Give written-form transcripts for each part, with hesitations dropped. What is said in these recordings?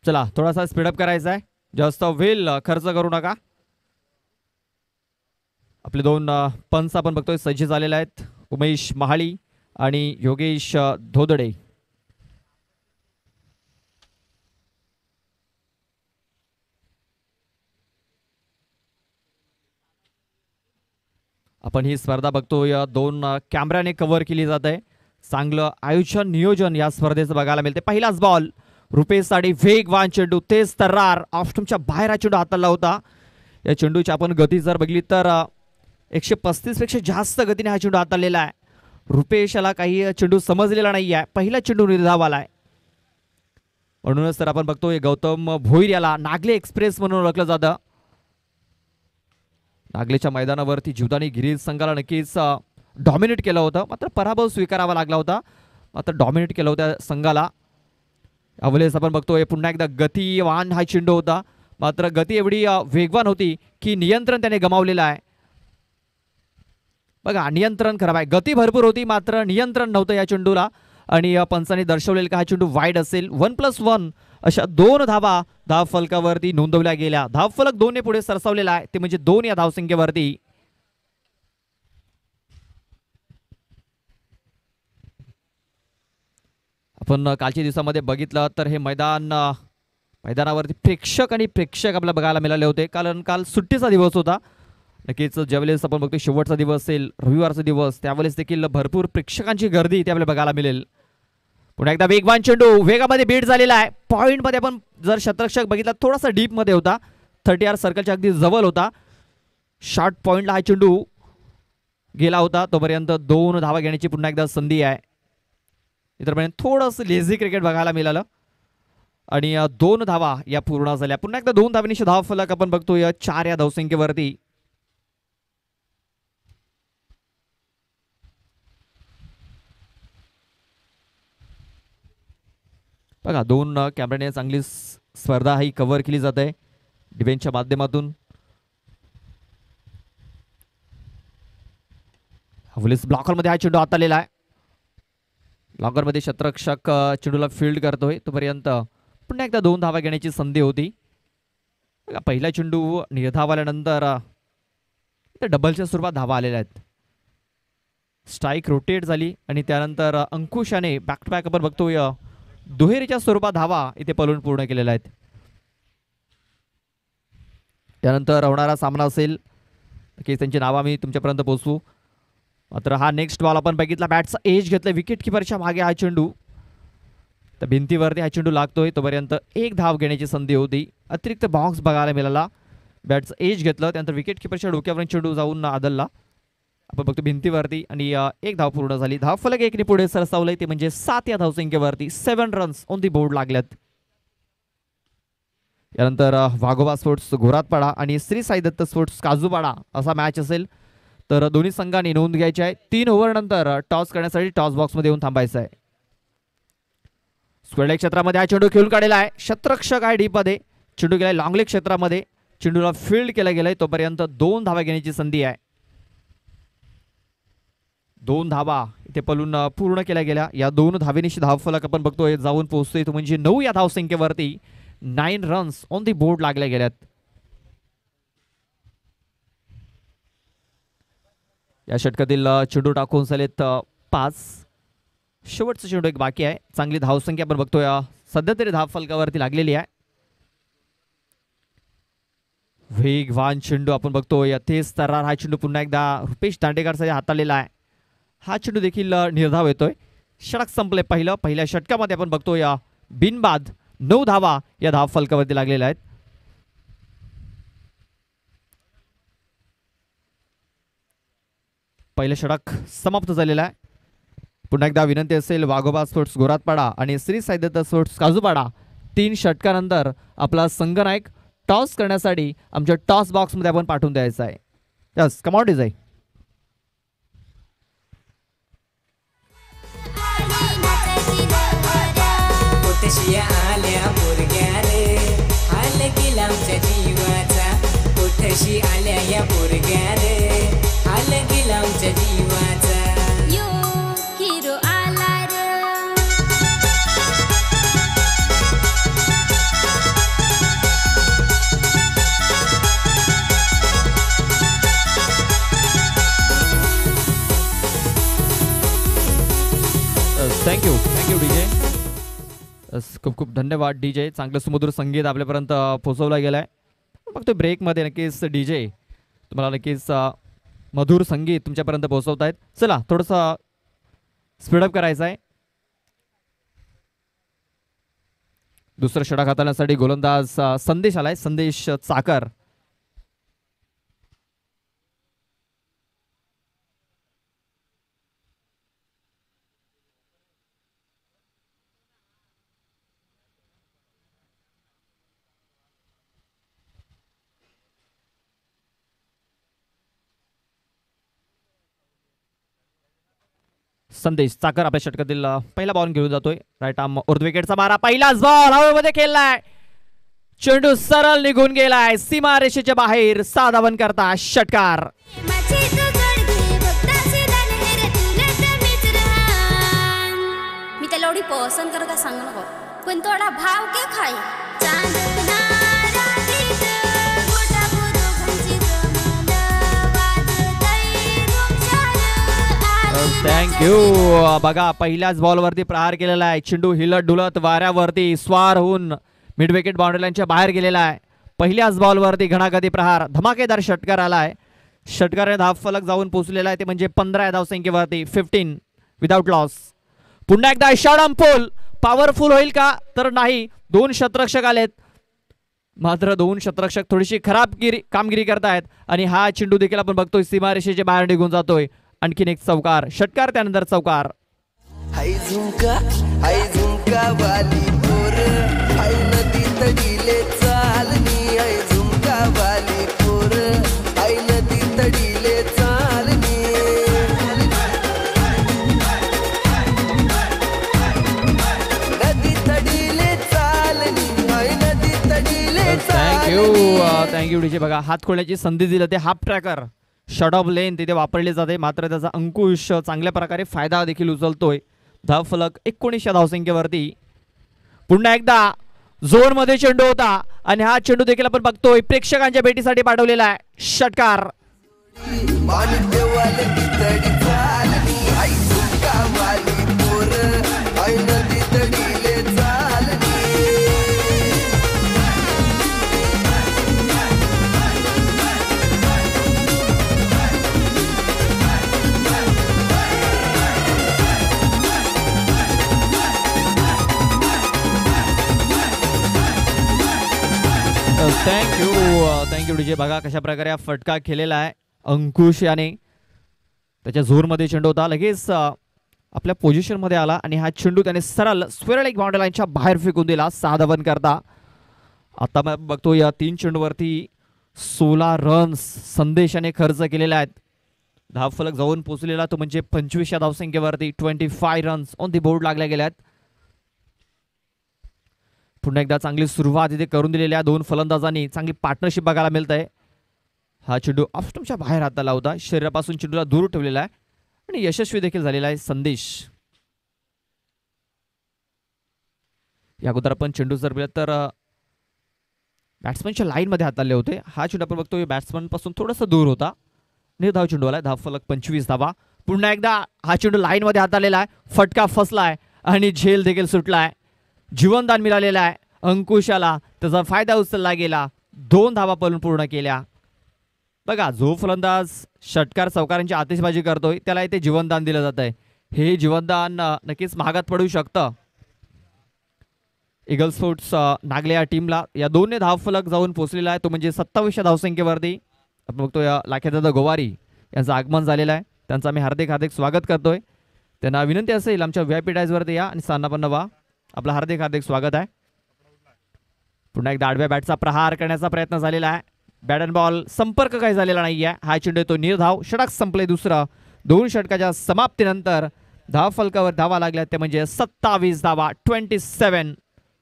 चला थोडासा स्पीडअप करायचा आहे, जास्त वेळ खर्च करू नका. आपले दोन पंच आपण बघतोय सज्ज झालेले आहेत, उमेश महाळी आणि योगेश धोदडे. आपण ही स्पर्धा बघतोय दोन कॅमेऱ्याने कव्हर केली जात आहे. चांगलं आयोजन नियोजन या स्पर्धेचं बघायला मिळते. पहिलाच बॉल रुपेश साठी वेगवान चेंडू, तेज तर्रार ऑफस्टंपच्या बाहेर हा चेंडू हाताळला होता. या चेंडूची आपण गती जर बघली तर 135 पेक्षा जास्त गतीने हा चेंडू हाताळलेला आहे. रुपेशला काही चेंडू समजलेला नाही आहे, पहिला चेंडू निर्धाव आलाय. म्हणूनच तर आपण बघतोय गौतम भोईर याला नागले एक्सप्रेस म्हणून ओळखलं जातं. नागलेच्या मैदानावरती जीवदानी गिरीज संघाला नक्कीच डॉमिनेट केलं होतं, मात्र पराभव स्वीकारावा लागला होता. मात्र डॉमिनेट केलं होतं संघाला. यावेळेस आपण बघतोय पुन्हा एकदा गतिवान हा चेंडू होता, मात्र गती एवढी वेगवान होती की नियंत्रण त्याने गमावलेलं आहे. बघा नियंत्रण खराब आहे, गती भरपूर होती मात्र नियंत्रण नव्हतं या चेंडूला. आणि पंचांनी दर्शवलेलं का हा चेंडू वाईड असेल. 1+1 अशा 2 धावा धाव फलकावरती नोंदवल्या गेल्या. धाव फलक 2 ने पुढे सरसावलेला आहे, ते म्हणजे 2 या धावसंख्येवरती. आपण कालच्या दिवसामध्ये बघितलं तर हे मैदानावरती प्रेक्षक आपल्याला बघायला मिळाले होते, कारण काल सुट्टीचा दिवस होता. नक्कीच ज्यावेळेस आपण बघतो शेवटचा दिवस असेल, रविवारचा दिवस, त्यावेळेस देखील भरपूर प्रेक्षकांची गर्दी इथे आपल्याला बघायला मिळेल. पुन्हा एकदा वेगवान चेंडू वेगामध्ये बीट झालेला आहे. पॉईंटमध्ये आपण जर शतरक्षक बघितला थोडासा डीपमध्ये होता, 30 सर्कलच्या अगदी जवळ होता. शॉर्ट पॉईंटला हा चेंडू गेला होता. तोपर्यंत 2 धावा घेण्याची पुन्हा एकदा संधी आहे. मित्रांनो थोडंसं लेझी क्रिकेट बघायला मिळालं आणि 2 धावा या पूर्ण झाल्या. पुन्हा एकदा 2 धावांनी धाव फलक आपण बघतोय 4 या धावसंख्येवरती. बघा 2 कॅमेऱ्याने चांगली स्पर्धा ही कव्हर केली जात आहे डिफेन्सच्या माध्यमातून. ब्लॉकरमध्ये हा चेंडू हाताळलेला आहे. ब्लॉकरमध्ये शतरक्षक चेंडूला फील्ड करतोय. तोपर्यंत पुन्हा एकदा 2 धावा घेण्याची संधी होती. बघा पहिला चेंडू निर्धाव आल्यानंतर डबलच्या स्वरूपात धावा आलेल्या आहेत. स्ट्राईक रोटेट झाली आणि त्यानंतर अंकुशाने बॅक टू बॅक आपण बघतोय दुहेरीच्या स्वरूपात धावा इथे पळून पूर्ण केलेल्या आहेत. त्यानंतर होणारा सामना असेल की त्यांची नावं आम्ही तुमच्यापर्यंत पोहोचवू. मात्र हा नेक्स्ट बॉल आपण बघितला, बॅटचा एज घेतला विकेट किपरच्या मागे हा चेंडू, तर भिंतीवरती हा चेंडू लागतोय. तोपर्यंत 1 धाव घेण्याची संधी होती. अतिरिक्त बॉक्स बघायला मिळाला. बॅटचं एज घेतलं, त्यानंतर विकेट किपरच्या डोक्यावर चेंडू जाऊन आदलला आपण बघतो भिंतीवरती आणि 1 धाव पूर्ण झाली. धाव फलक 1 ने पुढे सरसावलंय, ते म्हणजे 7 या धावसंख्येवरती. 7 रन्स ऑन दी बोर्ड लागल्यात. यानंतर वाघोबा स्पोर्ट्स घोरातपाडा आणि श्री साई दत्त स्पोर्ट्स काजूपाडा असा मॅच असेल. तर दोन्ही संघांनी नोंद घ्यायची आहे. 3 ओव्हर नंतर टॉस करण्यासाठी टॉस बॉक्समध्ये येऊन थांबायचं आहे. स्क्वेअर लेग क्षेत्रामध्ये हा चेंडू खेळून काढलेला आहे. शतरक्षक आहे डीपमध्ये, चेंडू गेलाय लॉंग लेग क्षेत्रामध्ये, चेंडूला फील्ड केलं गेलंय. तोपर्यंत 2 धावा घेण्याची संधी आहे. 2 धावा इथे पळून पूर्ण केल्या गेल्या. या 2 धावेनिशी धाव फलक आपण बघतोय जाऊन पोहोचतोय, तो म्हणजे 9 या धावसंख्येवरती. 9 रन्स ऑन दी बोर्ड लागल्या गेल्यात. या षटकातील चेंडू टाकून झालेत 5. शेवटचा चेंडू एक बाकी आहे. चांगली धावसंख्या आपण बघतोय सध्या तरी धाव फलकावरती लागलेली आहे. वेगवान चेंडू आपण बघतोय तेज तर्रार हा चेंडू पुन्हा एकदा रुपेश दांडेकरसाठी हाताळलेला आहे. हा चेंडू देखील निर्धाव येतोय. षटक संपले पहिल्या षटकामध्ये आपण बघतोय बिनबाद 9 धावा या धाव फलकावरती लागलेल्या आहेत. पहिलं षटक समाप्त झालेलं आहे. पुन्हा एकदा विनंती असेल वाघोबा स्पोर्ट्स घोरातपाडा आणि श्री साई दत्त स्पोर्ट्स काजूपाडा 3 षटकानंतर आपला संघनायक टॉस करण्यासाठी आमच्या टॉस बॉक्समध्ये आपण पाठवून द्यायचा आहे. Yes come on design. आल्या पोरग्याले हाल गेला आमच्या जीवाचा. कोठशी आल्या या पोरग्याले हाल गेला आमच्या जीवाचा. यो हिरो आला रे थँक्यू डीजे. खूप खूप धन्यवाद डीजे. चांगलं सुमधुर संगीत आपल्यापर्यंत पोहोचवलं गेलं आहे. बघतो ब्रेकमध्ये नक्कीच डीजे तुम्हाला नक्कीच मधुर संगीत तुमच्यापर्यंत पोहोचवतायत. चला थोडंसं स्पीडअप करायचं आहे. दुसरं षटक हाताळण्यासाठी गोलंदाज संदेश आलाय, संदेश चाकर. संदेश चाकर आपल्या षटकातील पहिला बॉल घेऊन जातोय. राईट आर्म उर्ध विकेटचा मारा, पहिलाच बॉल हवेमध्ये खेळलाय. चेंडू सरळ निघून गेलाय सीमा रेषेच्या बाहेर. 6 धावन करता षटकार. माझी तू जोडगी भक्ताची दान रे तुला तर मीच रान. मी त्याला एवढी पसंत करत का सांगू नको, पण थोडा भाव के खाई चांदना रातीत मोठा पुरो घंची जमलं वाजतय घुमशाल. थँक्यू. बघा पहिल्याच बॉलवरती प्रहार केलेला आहे. चेंडू हिलत डुलत वाऱ्यावरती स्वार होऊन मिड विकेट बाउंड्री लाईनच्या बाहेर गेलेला आहे. पहिल्याच बॉलवरती घणाघाती प्रहार, धमाकेदार षटकार आलाय. षटकाराने धावफलक जाऊन पोहोचलेला आहे ते म्हणजे 15 धावसंख्येवरती, 15 विदाउट लॉस. पुन्हा एकदा शॉर्ट पोल पॉवरफुल होईल का तर नाही. 2 शतरक्षक आलेत, मात्र 2 शतरक्षक थोडीशी खराब कामगिरी करतायत आणि हा चेंडू देखील आपण बघतोय सीमारेषेच्या बाहेर निघून जातोय. आणखीन एक चौकार, षटकार त्यानंतर चौकार. हाय झुमका वाली पोर, हाय नदी तडीले चालनी. हाय झुमका वाली पोर, हाय नदी तडीले चालनी. नदी तडीले चालनी, हाय नदी तडीले थँक्यू डीजे. बघा हात खोलण्याची संधी दिली ते half tracker short of length तिथे वापरले जाते, मात्र त्याचा अंकुश चांगल्या प्रकारे फायदा देखील उचलतोय. धावफलक 19 धावसंख्येवरती. पुन्हा एकदा झोन मध्ये चेंडू होता आणि हा चेंडू देखील आपण बघतोय प्रेक्षकांच्या भेटीसाठी पाठवलेला आहे. षटकार. पाणी देवाले की तडी चालनी. हाय झुमका वाली पोर, हाय नदी तडीले चालनी. Thank you DJ. बघा कशा प्रकारे हा फटका केलेला आहे अंकुश याने. त्याच्या जोरमध्ये चेंडू होता, लगेच आपल्या पोझिशनमध्ये आला आणि हा चेंडू त्याने सरळ स्क्वेअर लेग बाउंड्री लाईनच्या बाहेर फेकून दिला. 6 धावन करता. आता मग बघतो या 3 चेंडूवरती 16 रन्स संदेशाने खर्च केलेले आहेत. धावफलक जाऊन पोहोचलेला तो म्हणजे 25 धावसंख्येवरती 25 रन्स ऑन दी बोर्ड लागल्या गेल्यात. पुन्हा एकदा चांगली सुरुवात इथे करून दिलेल्या 2 फलंदाजांनी. चांगली पार्टनरशिप बघायला मिळत आहे. हा चेंडू ऑफस्टंपच्या बाहेर हाताला होता, शरीरापासून चेंडूला दूर ठेवलेला आहे आणि यशस्वी देखील झालेला आहे संदेश. या अगोदर आपण चेंडू जर पाहिलं तर बॅट्समनच्या लाईनमध्ये हाताळले होते. हा चेंडू आपण बघतोय बॅट्समन पासून थोडासा दूर होता. निर्धाव चेंडू आलाय. धावफलक 25 धावा. पुन्हा एकदा हा चेंडू लाईनमध्ये हाताळलेला आहे. फटका फसलाय आणि झेल देखील सुटलाय. जीवनदान मिळालेलं आहे अंकुशाला, त्याचा फायदा उचलला गेला. 2 धावा पळून पूर्ण केल्या. बघा जो फलंदाज षटकार चौकारांची आतिषबाजी करतोय त्याला इथे जीवनदान दिलं जात आहे. हे जीवनदान नक्कीच महागात पडू शकतं. ईगल स्पोर्ट्स नागले या टीमला या 2 धावफलक जाऊन पोहोचलेला आहे तो म्हणजे 27 धावसंख्येवरती. आपण बघतोय लाखेदादा गोवारी यांचं आगमन झालेलं आहे. त्यांचं आम्ही हार्दिक स्वागत करतोय. त्यांना विनंती असेल आमच्या VIP डायजवरती या आणि स्थानापन्न व्हा. आपलं हार्दिक स्वागत आहे. पुन्हा एकदा आडव्या बॅटचा प्रहार करण्याचा प्रयत्न झालेला आहे. बॅट अँड बॉल संपर्क काही झालेला नाही आहे. हा चेंडू तो निर्धाव. षटक संपले दुसरं. 2 षटकाच्या समाप्तीनंतर धावफलकावर धावा लागल्या ते म्हणजे 27 धावा 27.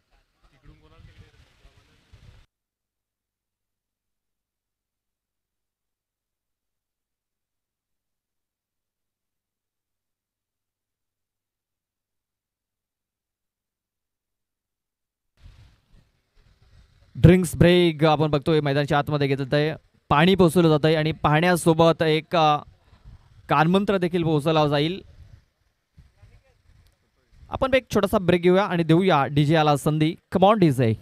ड्रिंक्स ब्रेक आपण बघतोय मैदानाच्या आतमध्ये घेतलं आहे. पाणी पोहोचवलं जात आहे आणि पाण्यासोबत एक कानमंत्र देखील पोहोचवला जाईल. आपण एक छोटासा ब्रेक घेऊया आणि देऊया डीजे आला संधी. Come on DJ.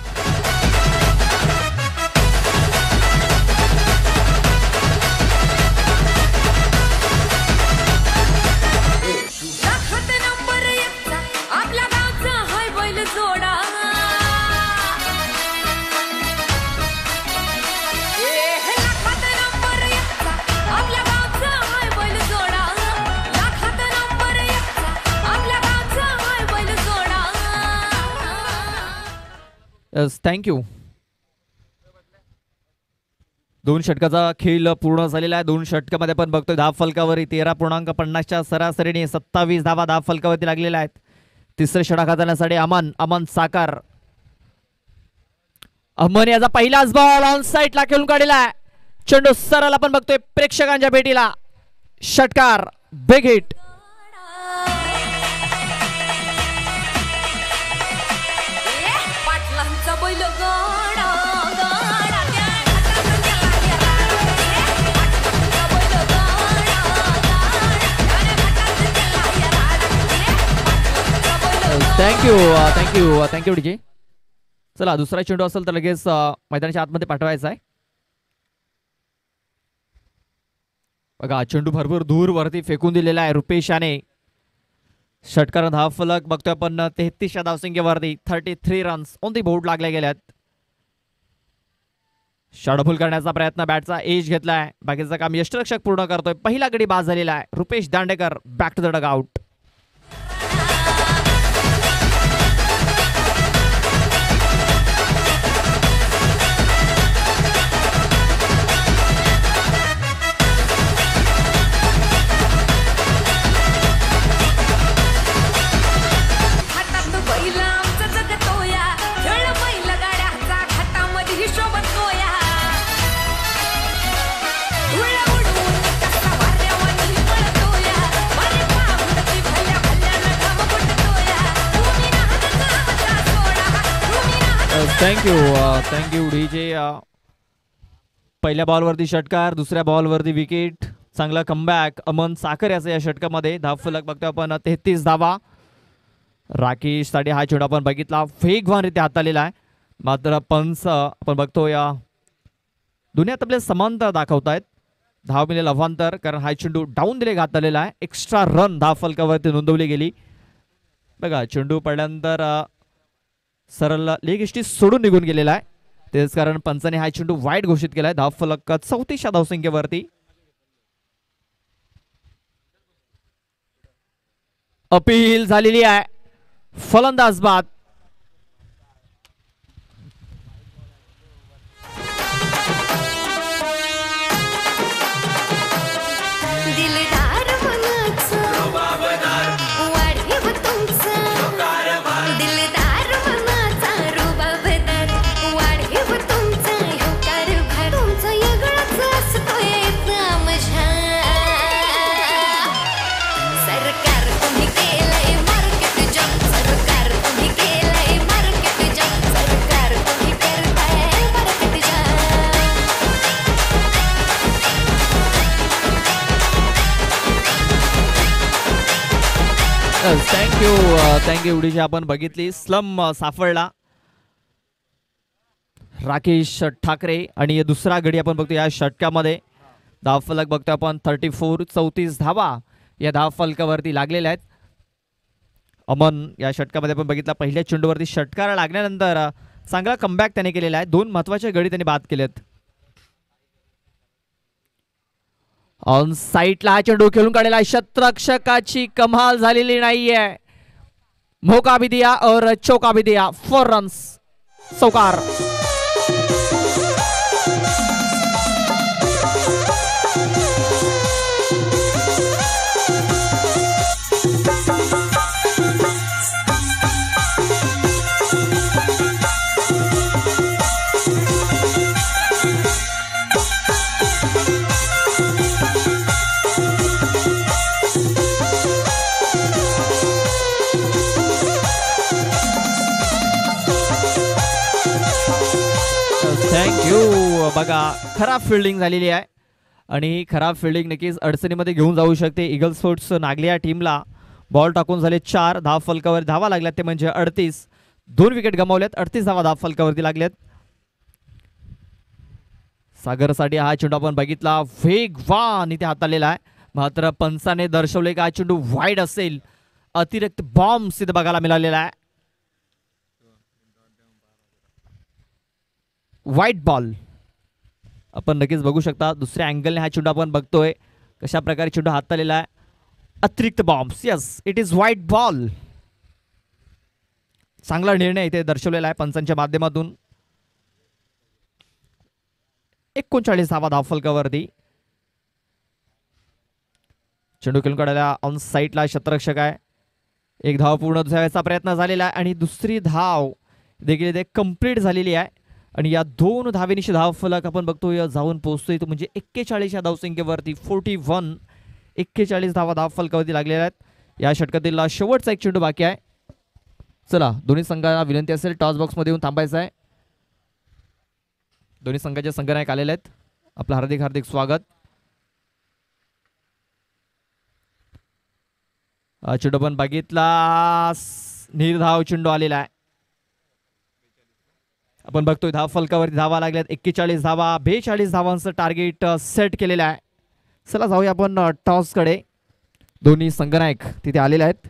थँक्यू. 2 षटकाचा खेळ पूर्ण झालेला आहे. 2 षटकामध्ये आपण बघतोय धाव फलकावरती 13.50च्या सरासरीने 27 धावा धाव फलकावरती लागलेल्या आहेत. तिसरे षटक हाताळण्यासाठी अमन साकार. अमन याचा पहिलाच बॉल ऑन साइडला खेळून काढलेला आहे. चेंडू सरळ आपण बघतोय प्रेक्षकांच्या भेटीला. षटकार बिग हिट. Thank you DJ. चला दुसरा चेंडू असेल तर लगेच मैदानाच्या आतमध्ये पाठवायचा आहे. बघा चेंडू भरपूर दूर वरती फेकून दिलेला आहे रुपेश याने. षटकार धाव फलक बघतोय आपण 33 धावसंख्येवरती 33 रन्स ऑन दी बोर्ड लागले गेल्यात. षटफूल करण्याचा प्रयत्न बॅटचा एज घेतलाय. बाकीचं काम यष्टरक्षक पूर्ण करतोय. पहिला गडी बाद झालेला आहे. Rupesh Dandekar back to the dugout. Thank you DJ. पहिल्या बॉलवरती षटकार, दुसऱ्या बॉलवरती विकेट. चांगला कमबॅक अमन साखर याचा या षटकामध्ये. धाव फलक बघतोय आपण 33 धावा. राकेश साठी हा चेंडू आपण बघितला वेगवानरित्या हाताळलेला आहे. मात्र पंच आपण बघतो या दुनियात आपले समांतर दाखवतायत. धाव मिळेल अवांतर कारण हा चेंडू डाऊन दिले घातलेला आहे. एक्स्ट्रा रन धाव फलकावरती नोंदवली गेली. बघा चेंडू पडल्यानंतर सरळ लेग इष्टी सोडून निघून गेलेला आहे. तेच कारण पंचाने हा चेंडू वाईट घोषित केलाय. धाव फलक 34 धावसंख्येवरती. अपील झालेली आहे. फलंदाज बाद. थँक्यू उडीची आपण बघितली. स्लम साफळला राकेश ठाकरे आणि दुसरा गडी आपण बघतो या षटकामध्ये. धाव फलक बघतो आपण 34 धावा या धाव फलकावरती लागलेल्या आहेत. अमन या षटकामध्ये आपण बघितला पहिल्या चेंडूवरती षटकार लागल्यानंतर चांगला कमबॅक त्याने केलेला आहे. 2 महत्वाचे गडी त्यांनी बाद केलेत. ऑन साइडला हा चेंडू खेळून काढलेला. शतरक्षकाची कमाल झालेली नाहीये. मौका भी दिया और चौका भी दिया. 4 रन्स. चौकार. थँक्यू. बघा खराब फिल्डिंग झालेली आहे आणि खराब फिल्डिंग नक्कीच अडचणीमध्ये घेऊन जाऊ शकते. ईगल स्पोर्ट्स नागली या टीमला. बॉल टाकून झाले 4 धाव फलकावर धावा लागल्यात ते म्हणजे 38. 2 विकेट गमावल्यात. 38 धावा धाव फलकावरती लागल्यात. सागरसाठी हा चेंडू आपण बघितला वेगवान इथे हाताळलेला आहे. मात्र पंचाने दर्शवले का चेंडू वाईड असेल. अतिरिक्त बॉम्ब इथे बघायला मिळालेला आहे. व्हाईट बॉल आपण नक्कीच बघू शकता. दुसऱ्या अँगलने हा चेंडू आपण बघतोय कशा प्रकारे चेंडू हाताळलेला आहे. अतिरिक्त बॉम्ब्स. Yes, it is white ball. चांगला निर्णय इथे दर्शवलेला आहे पंचांच्या माध्यमातून. 39 धावा धाव फलकावरती. चेंडू खेळून काढायला ऑन साईडला क्षेत्ररक्षक आहे. एक धाव पूर्ण झाल्याचा प्रयत्न झालेला आहे आणि दुसरी धाव देखील इथे कंप्लीट झालेली आहे. आणि या 2 धावेनिशी धाव फलक आपण बघतोय जाऊन पोहोचतोय तो म्हणजे 41 या धावसंख्येवरती. 41. 41 धावा धाव फलकावरती लागलेल्या आहेत. या षटकातील शेवटचा एक चेंडू बाकी आहे. चला, दोन्ही संघांना विनंती असेल टॉस बॉक्समध्ये येऊन थांबायचं आहे. दोन्ही संघाचे संघनायक आलेले आहेत. आपलं हार्दिक हार्दिक स्वागत. चेंडू पण बघितला निर्धाव चेंडू आलेला आहे. आपण बघतोय धाव फलकावरती धावा लागल्यात. 41 धावा. 42 धावांचं टार्गेट सेट केलेलं आहे. चला जाऊया आपण टॉसकडे. दोन्ही संघनायक तिथे आलेले आहेत.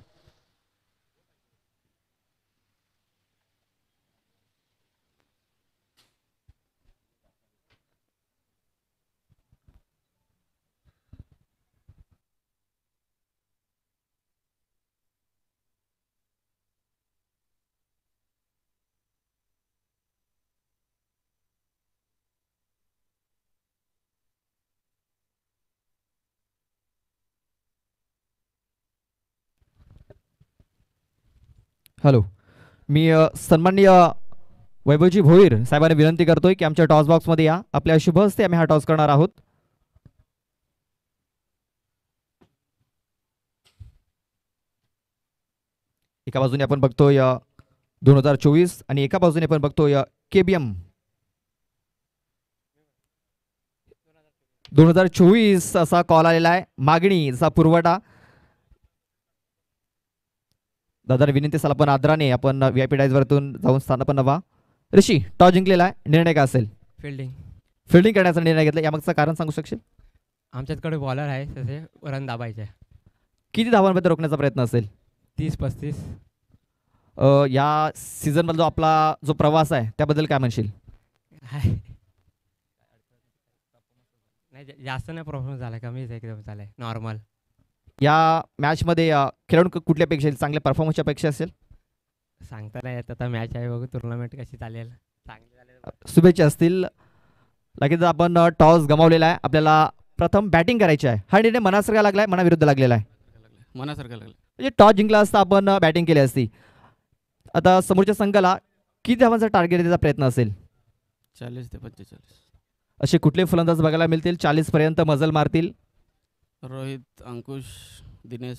हॅलो, मी सन्माननीय वैभवजी भोईर साहेबांना विनंती करतोय की आमच्या टॉस बॉक्समध्ये या. आपल्या शुभ हस्ते आम्ही हा टॉस करणार आहोत. एका बाजूने आपण बघतोय 2024 आणि एका बाजूने आपण बघतोय KBM 2024 असा कॉल आलेला आहे. मागणीचा पुरवठा. दादा विनंती असेल आपण आदराने आपण VIP डायजवरतून जाऊन स्थान पण नवा. ऋषी, टॉस जिंकलेला आहे. निर्णय काय असेल? फिल्डिंग करण्याचा निर्णय घेतला. यामागचं कारण सांगू शकशील? आमच्याकडे बॉलर आहे तसे रन दाबायचे. किती धावांमध्ये रोखण्याचा प्रयत्न असेल? 30-35. या सीझनमधला जो आपला जो प्रवास आहे त्याबद्दल काय म्हणशील? नाही, जास्त नाही प्रॉब्लेम झाला, कमीच एकदम झालाय, नॉर्मल. या मॅचमध्ये खेळाडू कुठल्या पेक्षा चांगल्या परफॉर्मन्सच्या पेक्षा असेल? सांगता नाही येत, आता मॅच आहे, बघू टुर्नामेंट कशी चालेल. शुभेच्छा असतील. लगेच आपण टॉस गमावलेला आहे. आपल्याला प्रथम बॅटिंग करायची आहे. हा निर्णय मनासारखा लागलाय, मनाविरुद्ध लागलेला आहे? मनासारखा लागला. म्हणजे टॉस जिंकला असता आपण बॅटिंग केली असती. आता समोरच्या संघाला किती धावांचा टार्गेट द्यायचा प्रयत्न असेल? 40 ते 45. असे कुठले फलंदाज बघायला मिळतील 40 पर्यंत मजल मारतील? रोहित, अंकुश, दिनेश.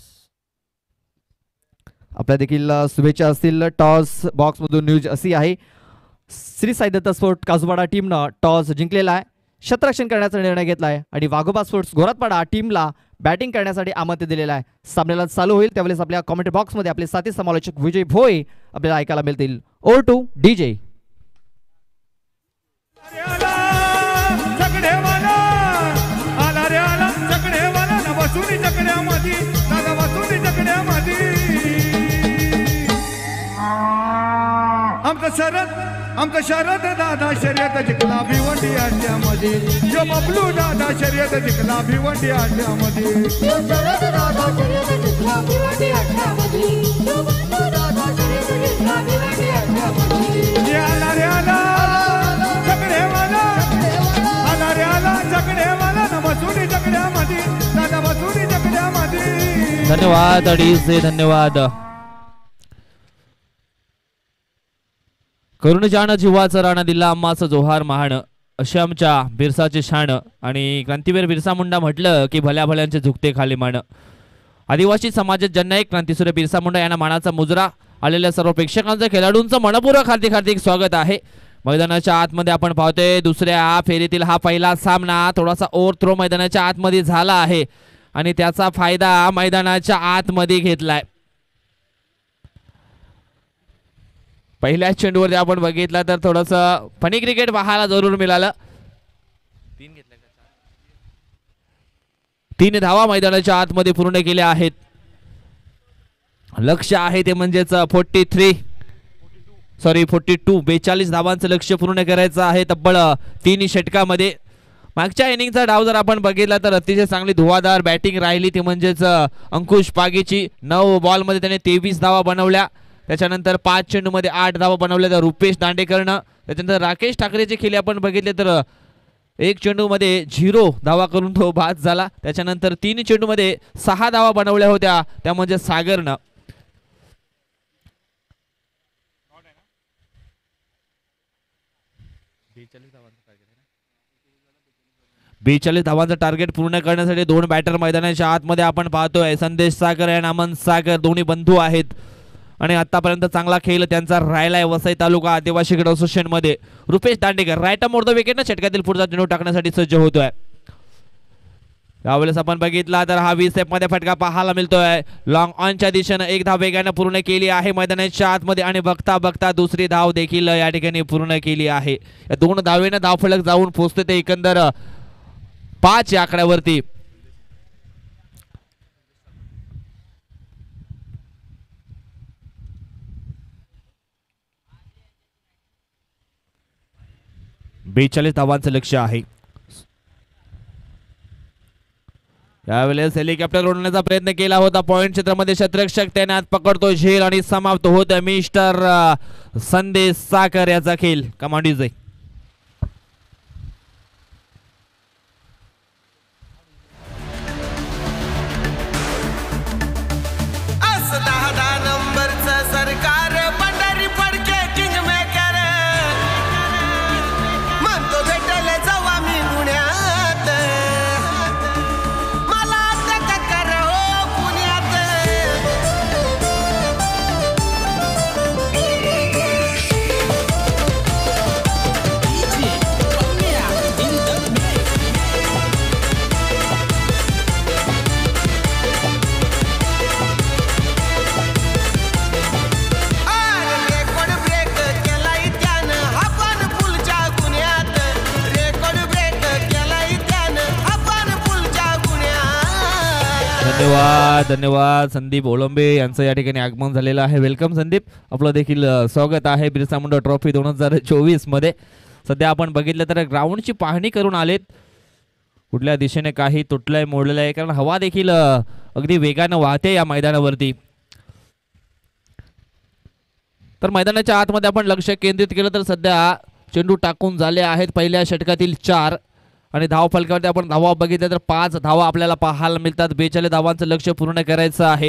आपल्या देखील शुभेच्छा असतील. टॉस बॉक्समधून न्यूज अशी आहे, श्री साई दत्त स्पोर्ट काजूपाडा टीमनं टॉस जिंकलेला आहे, क्षेत्ररक्षण करण्याचा निर्णय घेतला आहे आणि वाघोबा स्पोर्ट्स गोरातपाडा टीमला बॅटिंग करण्यासाठी आमंत्रित दिलेलं आहे. सामन्याला चालू होईल त्यावेळेस आपल्या कॉमेंट बॉक्समध्ये आपले साथी समालोचक विजय भोई आपल्याला ऐकायला मिळतील. Over to DJ. आमचं शरद दादा शर्यत जिंकला भिवंडी अड्ड्यामध्ये, जो बबलू दादा शर्यत जिंकला भिवंडी अड्ड्यामध्ये, आला रे आला जगडे वाला, आला रे आला जगडे वाला ना बसुनी जगड्यामध्ये, दादा बसुनी जगड्यामध्ये. धन्यवाद अडीचे, धन्यवाद. करुण जाण जीवाचं राणा दिला अम्माचं जोहार महाण, असे आमच्या बिरसाचे शाण. आणि क्रांतीवीर बिरसा मुंडा म्हटलं की भल्या भल्यांचे झुकते खाली मान. आदिवासी समाजात जननायक क्रांतीसूर्य बिरसा मुंडा यांना मानाचा मुजरा आलेल्या सर्व प्रेक्षकांचं खेळाडूंचं मनपूर्वक हार्दिक हार्दिक स्वागत आहे. मैदानाच्या आतमध्ये आपण पाहतोय दुसऱ्या फेरीतील हा पहिला सामना थोडासा ओव्हर थ्रो मैदानाच्या आतमध्ये झाला आहे आणि त्याचा फायदा मैदानाच्या आतमध्ये घेतलाय. पहिल्या चेंडूवरती आपण बघितलं तर थोडस फनी क्रिकेट पाहायला जरूर मिळालं. 3 धावा मैदानाच्या आतमध्ये पूर्ण केल्या आहेत. लक्ष आहे ते म्हणजेच 42 42 धावांचं लक्ष पूर्ण करायचं आहे तब्बल 3 षटकामध्ये. मागच्या इनिंगचा डाव जर आपण बघितला तर अतिशय चांगली धुवाधार बॅटिंग राहिली ती म्हणजेच अंकुश पागेची. 9 बॉलमध्ये त्याने 23 धावा बनवल्या. त्याच्यानंतर 5 चेंडूमध्ये 8 धावा बनवल्या तर रुपेश दांडेकरनं. त्याच्यानंतर राकेश ठाकरेचे खेळी आपण बघितले तर 1 चेंडूमध्ये 0 धावा करून तो बाद झाला. त्याच्यानंतर 3 चेंडूमध्ये 6 धावा बनवल्या होत्या त्या म्हणजे सागरनं. 42 धावांचं टार्गेट पूर्ण करण्यासाठी 2 बॅटर मैदानाच्या आतमध्ये आपण पाहतोय. संदेश सागर आणि अमन सागर दोन्ही बंधू आहेत आणि आतापर्यंत चांगला खेळ त्यांचा राहिलाय वसई तालुका आदिवासी क्रीडा असोसिएशन मध्ये. Rupesh Dandekar right more the wicket ना षटकातील पुढचा चेंडू टाकण्यासाठी सज्ज होतोय. यावेळेस आपण बघितला तर हा 20 स्टेप मध्ये फटका पाहायला मिळतोय. लॉंग ऑनच्या दिशेनं 1 धाव वेगाने पूर्ण केली आहे मैदानाच्या आतमध्ये आणि बघता बघता दुसरी धाव देखील या ठिकाणी पूर्ण केली आहे. या 2 धावेने धावफलक जाऊन पोहोचते ते एकंदर 5 या आकड्यावरती. बेचाळीस धावांचं लक्ष आहे. यावेळेस हेलिकॉप्टर उडवण्याचा प्रयत्न केला होता पॉइंट क्षेत्रामध्ये क्षेत्ररक्षक त्याने पकडतो झेल आणि समाप्त होत मिस्टर संदेश साकर याचा खेळ. कमांड युज धन्यवाद धन्यवाद. संदीप ओलंबे यांचं या ठिकाणी आगमन झालेलं आहे. वेलकम संदीप, आपलं देखील स्वागत आहे बिरसा मुंडा ट्रॉफी 2024 मध्ये. सध्या आपण बघितलं तर ग्राउंडची पाहणी करून आलेत. कुठल्या दिशेने काही तुटलंय मोडलेलं आहे कारण हवा देखील अगदी वेगानं वाहते या मैदानावरती. तर मैदानाच्या आतमध्ये आपण लक्ष केंद्रित केलं तर सध्या चेंडू टाकून झाले आहेत पहिल्या षटकातील 4 आणि धाव फलकावरती आपण धावा बघितल्या तर 5 धावा आपल्याला पाहायला मिळतात. 42 धावांचं लक्ष पूर्ण करायचं आहे.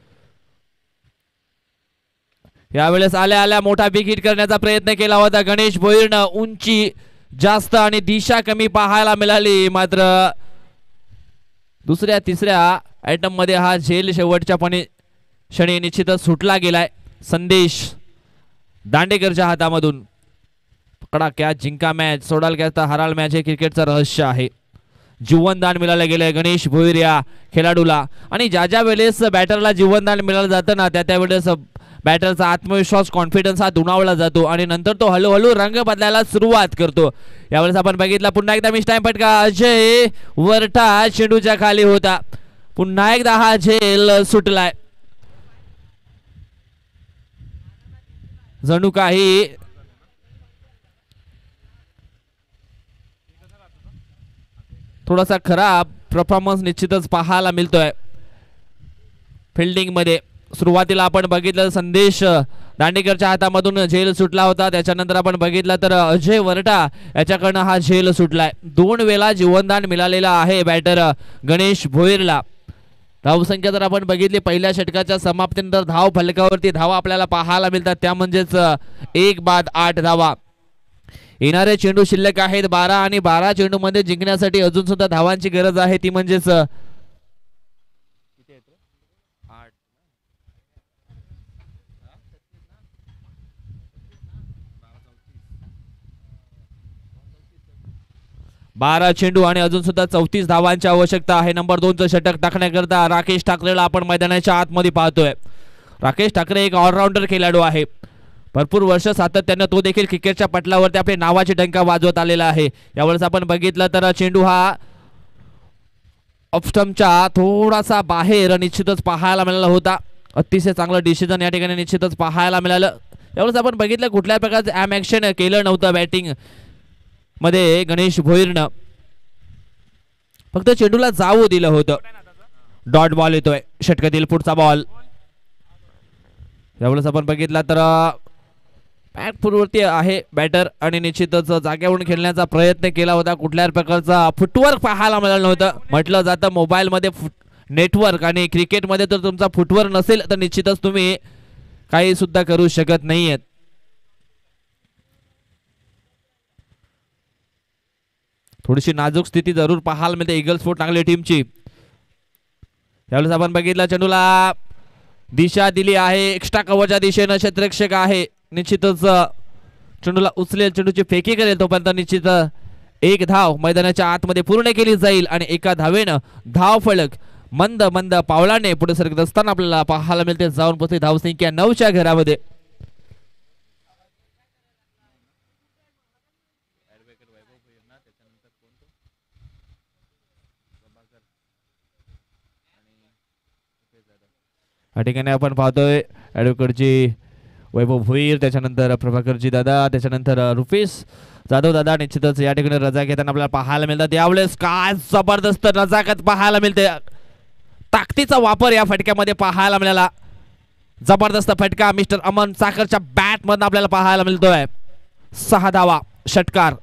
यावेळेस आल्या आल्या मोठा बिग हिट करण्याचा प्रयत्न केला होता गणेश भोईरनं. उंची जास्त आणि दिशा कमी पाहायला मिळाली. मात्र दुसऱ्या तिसऱ्या आयटम मध्ये हा झेल शेवटच्या क्षणी निश्चितच सुटला गेलाय. संदेश दांडेकरच्या हातामधून पकडा कॅच जिंका मॅच सोडाल कॅच तर हराल मॅच हे क्रिकेटचं रहस्य आहे. जीवनदान मिळालं गेलंय गणेश भोईर या खेळाडूला आणि ज्या वेळेस बॅटरला जीवनदान मिळालं जातं ना त्या वेळेस बॅटरचा आत्मविश्वास कॉन्फिडन्स हा दुणावला जातो आणि नंतर तो हळूहळू रंग बदलायला सुरुवात करतो. यावेळेस आपण बघितला पुन्हा एकदा मिस टाइम फटका अजय वरठा चेंडूच्या खाली होता. पुन्हा एकदा हा झेल सुटलाय. जणू काही थोडासा खराब परफॉर्मन्स निश्चितच पाहायला मिळतोय फिल्डिंग मध्ये. सुरुवातीला आपण बघितलं संदेश दांडेकरच्या हातामधून झेल सुटला होता. त्याच्यानंतर आपण बघितलं तर अजय वरटा याच्याकडनं हा झेल सुटलाय. 2 वेळा जीवनदान मिळालेला आहे बॅटर गणेश भोईरला. धावसंख्या जर आपण बघितली पहिल्या षटकाच्या समाप्तीनंतर धाव फलकावरती धावा आपल्याला पाहायला मिळतात त्या म्हणजेच 1 बाद 8 धावा. येणारे चेंडू शिल्लक आहेत 12 आणि 12 चेंडू मध्ये जिंकण्यासाठी अजून सुद्धा धावांची गरज आहे ती म्हणजेच 8 12 चेंडू आणि अजून सुद्धा 34 धावांची आवश्यकता आहे. नंबर 2चं षटक टाकण्याकरता राकेश ठाकरेला आपण मैदानाच्या आतमध्ये पाहतोय. राकेश ठाकरे एक ऑलराऊंडर खेळाडू आहे. भरपूर वर्ष सातत्याने तो देखील क्रिकेटच्या पटलावरती आपल्या नावाची डंका वाजवत आलेला आहे. यावेळेस आपण बघितलं तर चेंडू हा ऑफस्टम्पच्या थोडासा बाहेर निश्चितच पाहायला मिळाला होता. अतिशय चांगलं डिसिजन या ठिकाणी निश्चितच पाहायला मिळालं. यावेळेस आपण बघितलं कुठल्याही प्रकारचं ॲम ॲक्शन केलं नव्हतं बॅटिंग मध्ये गणेश भोईरनं. फक्त चेंडूला जाऊ दिलं होतं. डॉट बॉल येतोय षटकातील पुढचा बॉल. यावेळेस आपण बघितला तर बॅट फुटवरती आहे बॅटर आणि निश्चितच जागेवरून खेळण्याचा प्रयत्न केला होता. कुठल्याही प्रकारचा फुटवर्क पाहायला मिळालं नव्हतं. म्हटलं जातं मोबाईलमध्ये नेटवर्क आणि क्रिकेटमध्ये जर तुमचा फुटवर्क नसेल तर निश्चितच तुम्ही काही सुद्धा करू शकत नाहीयेत. थोडीशी नाजूक स्थिती जरूर पाहायला मिळते ईगल स्पोर्ट चांगली टीमची. यावेळेस आपण बघितलं चेंडूला दिशा दिली आहे एक्स्ट्रा कव्हरच्या दिशेनं क्षेत्ररक्षक आहे. निश्चितच चेंडूला उचलेल चेंडूची फेकी करेल तोपर्यंत निश्चित एक धाव मैदानाच्या आतमध्ये पूर्ण केली जाईल आणि एका धावेनं धाव फलक मंद मंद पावलाने पुढे सरकत असताना आपल्याला पाहायला मिळते. जाऊन पोहोचली धावसंख्या 9च्या घरामध्ये. या ठिकाणी आपण पाहतोय ॲडव्होकेटची वैभव भोईर, त्याच्यानंतर प्रभाकरजी दादा, त्याच्यानंतर रुपेश जाधव दादा निश्चितच या ठिकाणी रजा घेताना आपल्याला पाहायला मिळतात. यावेळेस काय जबरदस्त रजाकत पाहायला मिळते. ताकदीचा वापर या फटक्यामध्ये पाहायला मिळाला. जबरदस्त फटका मिस्टर अमन साखरच्या बॅट मधून आपल्याला पाहायला मिळतोय. 6 धावा षटकार.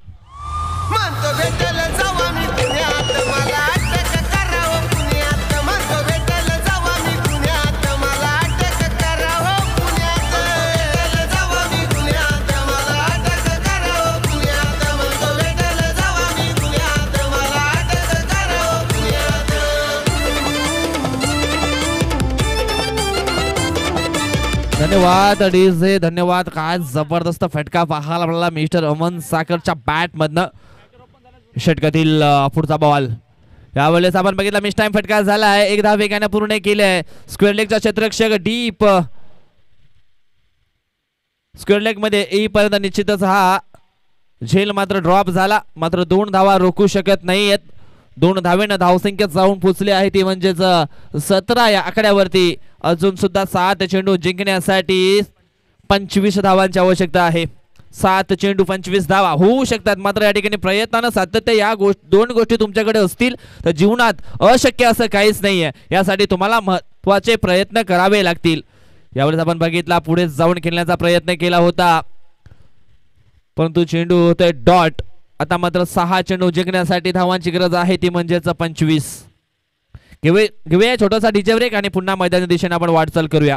धन्यवाद डीजे, धन्यवाद. काय जबरदस्त फटका पाहायला मिळाला मिस्टर अमन साखरच्या बॅट मधनं. षटकातील पुढचा बॉल. यावेळेस आपण बघितला मिस टाइम फटका झाला आहे. एक धाव वेगाने पूर्ण केले आहे. स्क्वेअर लेगचा क्षेत्ररक्षक डीप स्क्वेअर लेग मध्ये येईपर्यंत निश्चितच हा झेल मात्र ड्रॉप झाला. मात्र 2 धावा रोखू शकत नाहीयेत. 2 धावेनं धावसंख्या जाऊन पोचली आहे ती म्हणजेच 17 या आकड्यावरती. अजून सुद्धा 7 चेंडू जिंकण्यासाठी 25 धावांची आवश्यकता आहे. 7 चेंडू 25 धावा होऊ शकतात. मात्र या ठिकाणी प्रयत्नानं सातत्य या 2 गोष्टी तुमच्याकडे असतील तर जीवनात अशक्य असं काहीच नाहीये. यासाठी तुम्हाला महत्वाचे प्रयत्न करावे लागतील. यावेळेस आपण बघितला पुढे जाऊन खेळण्याचा प्रयत्न केला होता परंतु चेंडू होतोय डॉट. आता मात्र 6 चेंडू जिंकण्यासाठी धावांची गरज आहे ती म्हणजेच 25. घेऊया छोटासा डीजे ब्रेक आणि पुन्हा मैदानी दिशेने आपण वाटचाल करूया.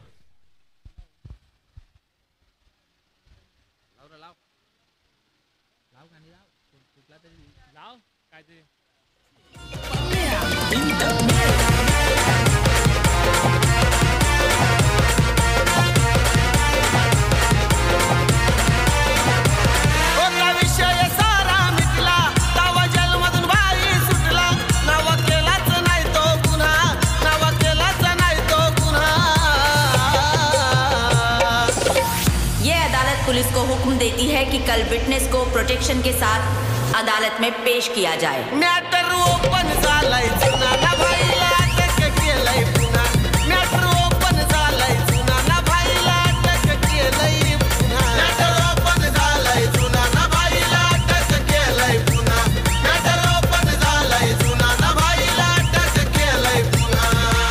पुलिस को हुक्म देती है कि कल विटनेस को प्रोटेक्शन के साथ अदालत में पेश किया जाए. मॅटर ओपन झालाय जुना ना भाईला अटक केलंय पुन्हा. मॅटर ओपन झालाय जुना ना भाईला अटक केलंय पुन्हा. मॅटर ओपन झालाय जुना ना भाईला अटक केलंय पुन्हा. मॅटर ओपन झालाय जुना ना भाईला अटक केलंय पुन्हा.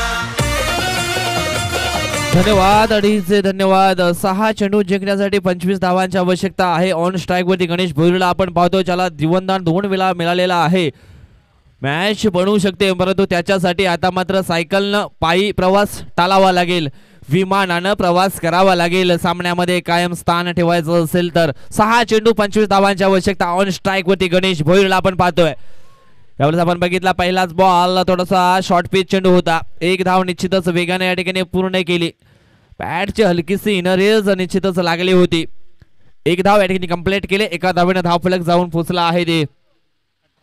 धन्यवाद अडीचे, धन्यवाद. 6 चेंडू जिंकण्यासाठी 25 धावांची आवश्यकता आहे. ऑन स्ट्राईक वरती गणेश भोईरला आपण पाहतो ज्याला जीवनदान 2 वेळा मिळालेला आहे. मॅच बनवू शकते परंतु त्याच्यासाठी आता मात्र सायकलनं पायी प्रवास टाळावा लागेल. विमानानं प्रवास करावा लागेल. सामन्यामध्ये कायम स्थान ठेवायचं असेल तर 6 चेंडू 25 धावांची आवश्यकता. ऑन स्ट्राईक वरती गणेश भोईरला आपण पाहतोय. यावेळेस आपण बघितला पहिलाच बॉल थोडासा शॉर्ट पिच चेंडू होता. 1 धाव निश्चितच वेगाने या ठिकाणी पूर्ण केली. बॅटची हलकीशी इनरेज निश्चितच लागली होती. 1 धाव या ठिकाणी कंप्लीट केले. एका धावेने धावफलक जाऊन पोहोचला आहे ते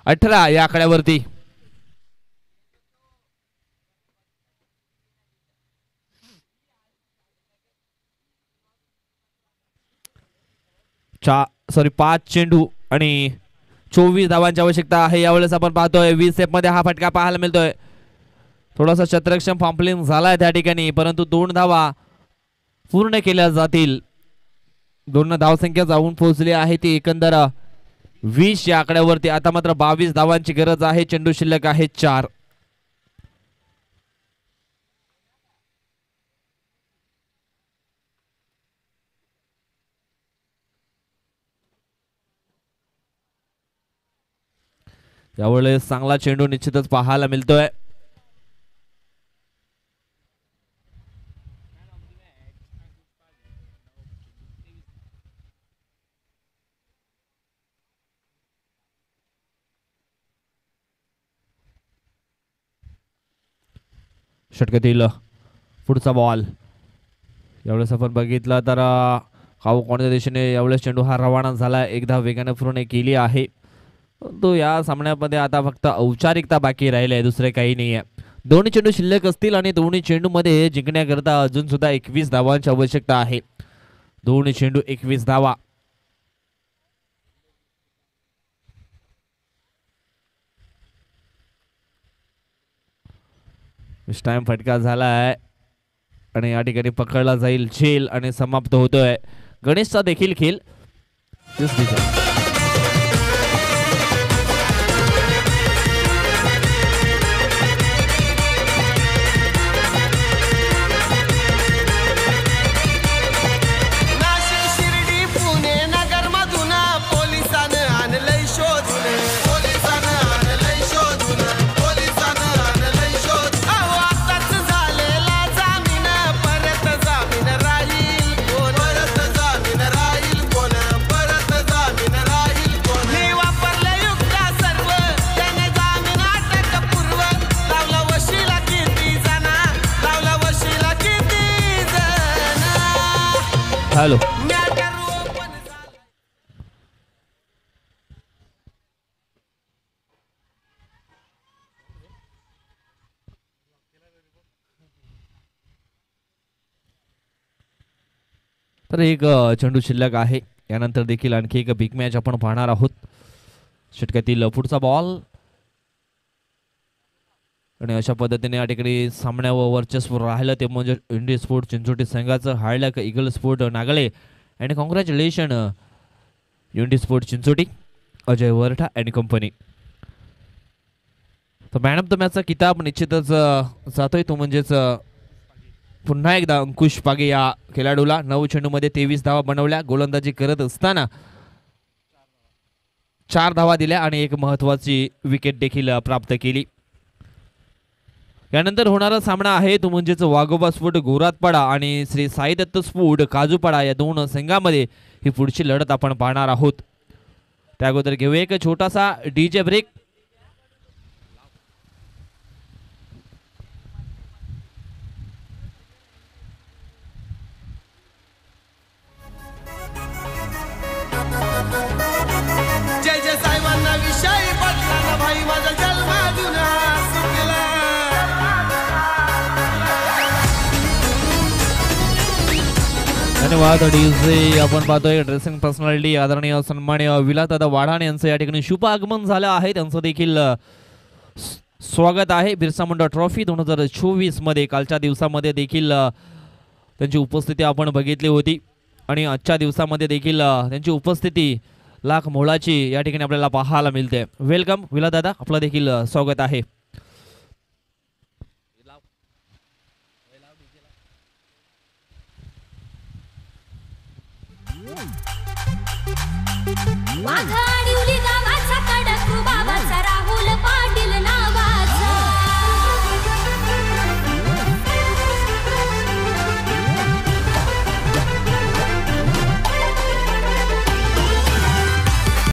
18 या आकड्यावरती. सॉरी 5 चेंडू आणि 24 धावांची आवश्यकता आहे. यावेळेस आपण पाहतोय 20 स्टेप मध्ये हा फटका पाहायला मिळतोय. थोडासा शतरक्षम फॉम्पलिंग झालाय त्या ठिकाणी, परंतु 2 धावा पूर्ण केल्या जातील. 2 धावसंख्या जाऊन पोहोचली आहे ती एकंदर 20 या आकड्यावरती. आता मात्र 22 धावांची गरज आहे. चेंडू शिल्लक आहे 4. यावेळेस चांगला चेंडू निश्चितच पाहायला मिळतोय. षटकातील पुढचा बॉल यावेळेस आपण बघितला तर काऊ कोणत्या दिशेने यावेळेस चेंडू हा रवाना झाला. एकदा वेगाने पूर्ण केली आहे. तो या सामन्यामध्ये आता फक्त औपचारिकता बाकी राहिली आहे, दुसरे काही नाही आहे. दोन्ही चेंडू शिल्लक असतील आणि दोन्ही चेंडूमध्ये जिंकण्याकरता अजून सुद्धा 21 धावांची आवश्यकता आहे. दोन्ही चेंडू 21 धावा. टाइम फटका झाला आहे आणि या ठिकाणी पकडला जाईल झेल आणि समाप्त होतोय गणेशचा देखील खेळ. नाशिक शिर्डी पुणे नगर मधून पोलिसानं आणलंय शोधून आताच झालेला जामीन परत जामीन राहील कोण मी वापरले युक्त्या सर्व त्याने जामीन अटक पूर्व लावला वशीला किती जण हॅलो तर एक चेंडू शिल्लक आहे. यानंतर देखील आणखी एक बिग मॅच आपण पाहणार आहोत. षटकातील पुढचा बॉल आणि अशा पद्धतीने या ठिकाणी सामन्यावर वर्चस्व राहिलं ते म्हणजे इंडी स्पोर्ट चिंचोटी संघाचं. हार्डलक ईगल स्पोर्ट नागळे आणि कॉंग्रॅच्युलेशन इंडी sport Chinchoti Ajay Wartha and company. तर मॅन ऑफ द मॅचचा किताब निश्चितच जातोय तो म्हणजेच पुन्हा एकदा अंकुश पागे या खेळाडूला. 9 चेंडूमध्ये 23 धावा बनवल्या. गोलंदाजी करत असताना 4 धावा दिल्या आणि एक महत्वाची विकेट देखील प्राप्त केली. यानंतर होणारा सामना आहे तो म्हणजेच वाघोबा स्फोट गोरातपाडा आणि श्री साई दत्त स्फोट काजूपाडा या 2 संघामध्ये ही पुढची लढत आपण पाहणार आहोत. त्या अगोदर घेऊया एक छोटासा डीजे ब्रेक. जय जय साहेबांना विषय पटला ना भाई माझा जन्म जुना सुटला. धन्यवाद डीजे. आपण पाहतोय ड्रेसिंग पर्सनॅलिटी आदरणीय सन्माननीय विलासदादा वाढाणे यांचं या ठिकाणी शुभ आगमन झालं आहे. त्यांचं देखील स्वागत आहे. बिरसा मुंडा ट्रॉफी 2024 मध्ये कालच्या दिवसामध्ये देखील त्यांची उपस्थिती आपण बघितली होती आणि आजच्या दिवसामध्ये देखील त्यांची उपस्थिती लाख मोलाची या ठिकाणी आपल्याला पाहायला मिळते. वेलकम विलासदादा, आपलं देखील स्वागत आहे.